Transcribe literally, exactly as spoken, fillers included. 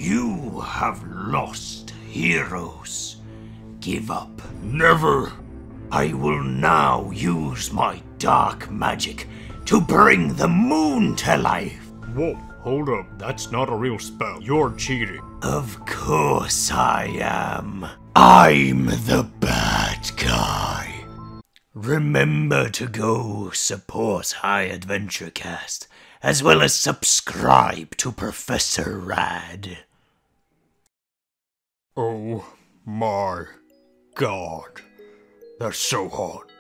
You have lost, heroes. Give up. Never. I will now use my dark magic to bring the moon to life. Whoa, hold up. That's not a real spell. You're cheating. Of course I am. I'm the bad guy. Remember to go support High Adventure Cast, as well as subscribe to Professor Rad. Oh my god. That's so hot.